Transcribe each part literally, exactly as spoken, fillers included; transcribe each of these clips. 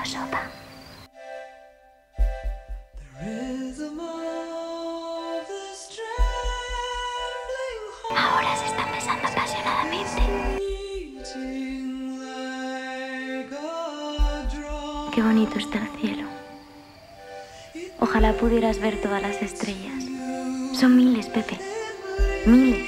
sopa. Ahora se están besando apasionadamente. Qué bonito está el cielo. Ojalá pudieras ver todas las estrellas. Son miles, Pepe. Miles.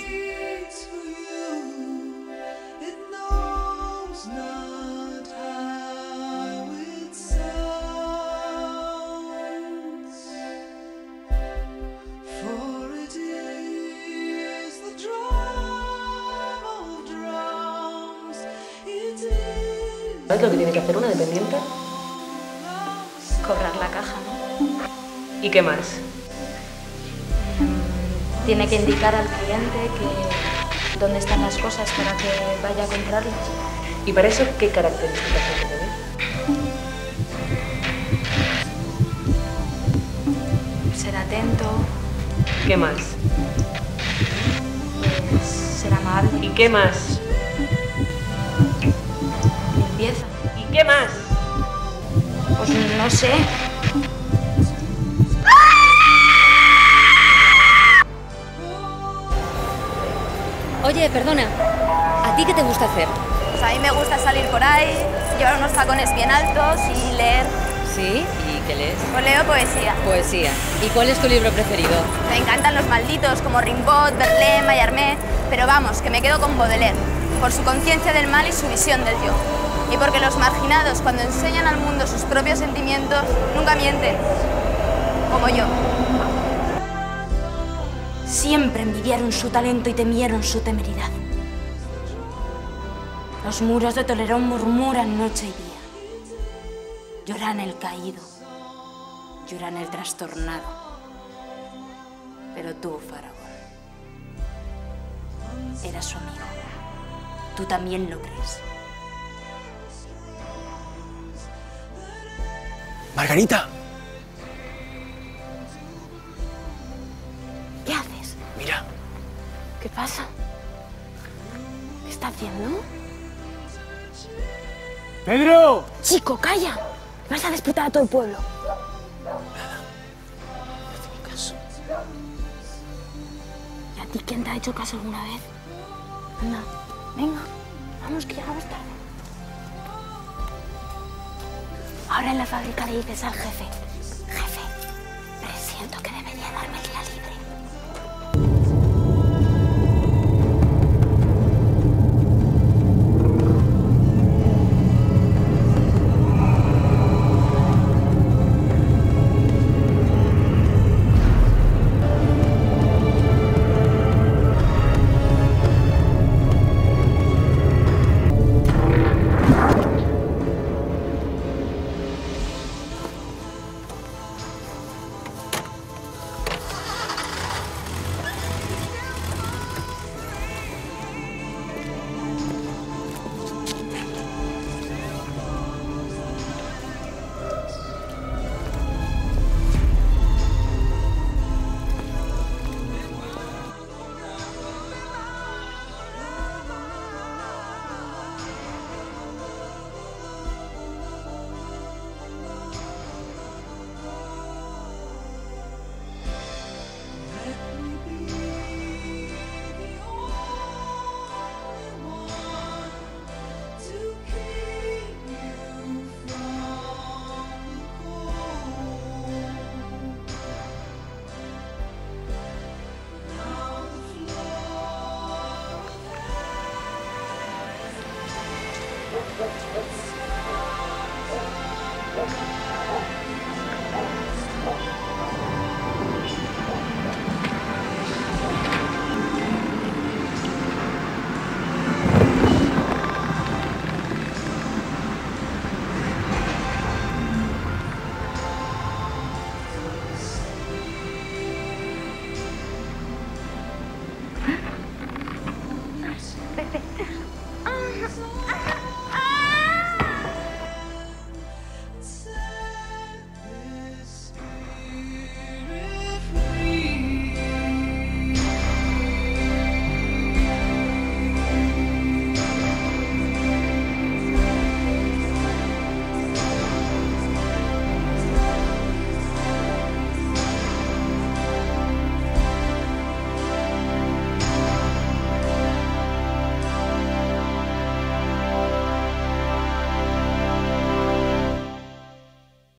¿Sabes lo que tiene que hacer una dependiente? Cobrar la caja, ¿no? ¿Y qué más? Tiene que indicar al cliente que dónde están las cosas para que vaya a comprarlas. ¿Y para eso qué características hay que tener? Ser atento. ¿Qué más? Pues, ser amable. ¿Y qué más? Limpieza. ¿Y qué más? Pues no sé. Oye, perdona, ¿a ti qué te gusta hacer? Pues a mí me gusta salir por ahí, llevar unos tacones bien altos y leer. ¿Sí? ¿Y qué lees? Pues leo poesía. Poesía. ¿Y cuál es tu libro preferido? Me encantan los malditos como Rimbaud, Verlaine, Mallarmé, pero vamos, que me quedo con Baudelaire, por su conciencia del mal y su visión del yo. Y porque los marginados, cuando enseñan al mundo sus propios sentimientos, nunca mienten, como yo. Siempre envidiaron su talento y temieron su temeridad. Los muros de Tolerón murmuran noche y día. Lloran el caído, lloran el trastornado. Pero tú, Faraón, eras su amigo. Tú también lo crees. ¡Margarita! ¿Qué haces? Mira. ¿Qué pasa? ¿Qué está haciendo? ¡Pedro! Chico, calla. Vas a despertar a todo el pueblo. Hazme caso. ¿Y a ti quién te ha hecho caso alguna vez? Anda, venga, vamos que llegamos tarde. Ahora en la fábrica le dices al jefe, jefe, presiento que debería darme el día libre.